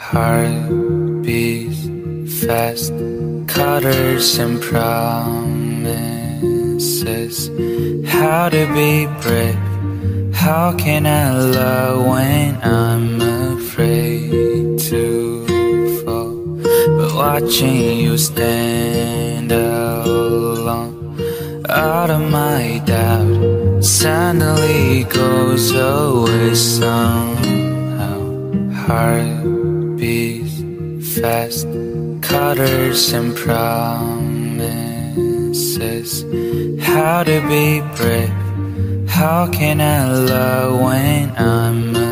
heart beats fast, colors and promises. How to be brave? How can I love when I'm afraid to fall? But watching you stand alone, out of my doubt suddenly goes away somehow. Heart beats fast, colors and promises. How to be brave? How can I love when I'm